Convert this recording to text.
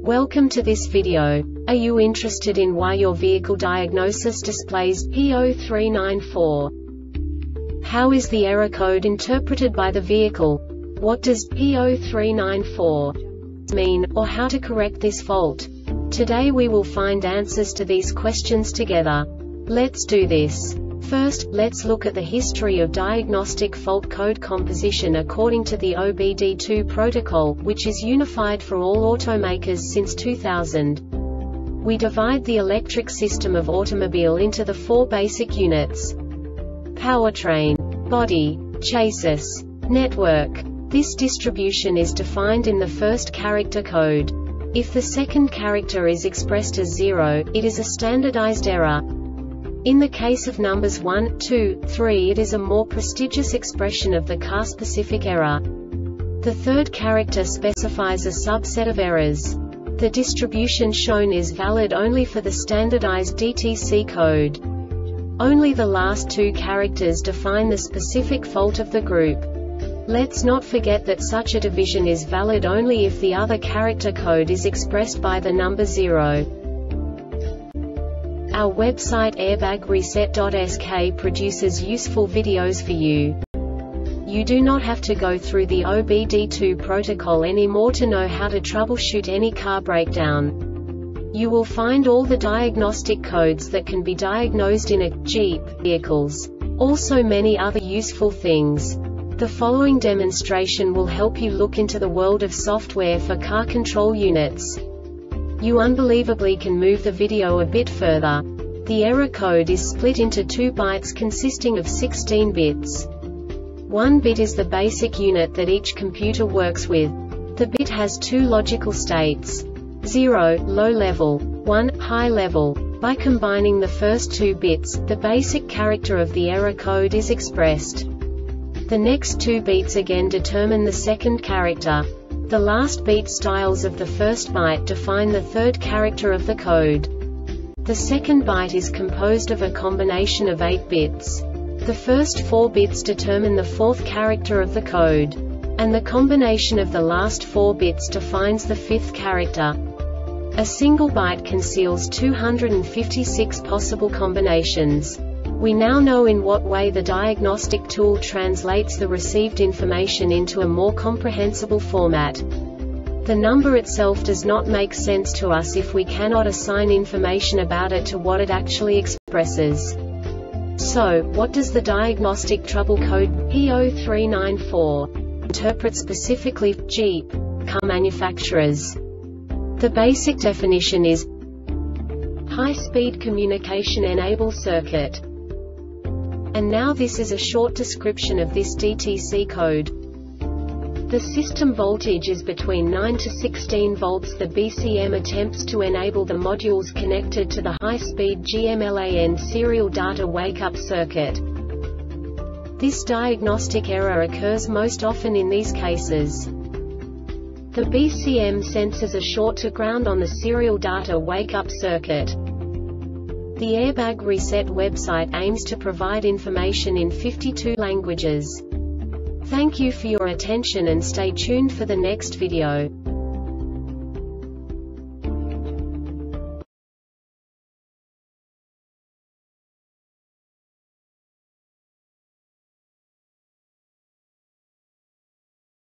Welcome to this video. Are you interested in why your vehicle diagnosis displays P0394? How is the error code interpreted by the vehicle? What does P0394 mean, or how to correct this fault? Today we will find answers to these questions together. Let's do this. First, let's look at the history of diagnostic fault code composition according to the OBD2 protocol, which is unified for all automakers since 2000. We divide the electric system of automobile into the four basic units: powertrain, body, chassis, network. This distribution is defined in the first character code. If the second character is expressed as 0, it is a standardized error. In the case of numbers 1, 2, 3, it is a more prestigious expression of the car-specific error. The third character specifies a subset of errors. The distribution shown is valid only for the standardized DTC code. Only the last two characters define the specific fault of the group. Let's not forget that such a division is valid only if the other character code is expressed by the number 0. Our website airbagreset.sk produces useful videos for you. You do not have to go through the OBD2 protocol anymore to know how to troubleshoot any car breakdown. You will find all the diagnostic codes that can be diagnosed in a Jeep vehicles. Also many other useful things. The following demonstration will help you look into the world of software for car control units. You unbelievably can move the video a bit further. The error code is split into 2 bytes consisting of 16 bits. 1 bit is the basic unit that each computer works with. The bit has 2 logical states: 0, low level, 1, high level. By combining the first 2 bits, the basic character of the error code is expressed. The next 2 beats again determine the second character. The last beat styles of the first byte define the third character of the code. The second byte is composed of a combination of 8 bits. The first 4 bits determine the fourth character of the code. And the combination of the last 4 bits defines the fifth character. A single byte conceals 256 possible combinations. We now know in what way the diagnostic tool translates the received information into a more comprehensible format. The number itself does not make sense to us if we cannot assign information about it to what it actually expresses. So, what does the diagnostic trouble code P0394 interpret specifically for Jeep car manufacturers? The basic definition is high-speed communication enable circuit. And now this is a short description of this DTC code. The system voltage is between 9 to 16 volts. The BCM attempts to enable the modules connected to the high-speed GMLAN serial data wake-up circuit. This diagnostic error occurs most often in these cases. The BCM senses a short to ground on the serial data wake-up circuit. The Airbag Reset website aims to provide information in 52 languages. Thank you for your attention and stay tuned for the next video.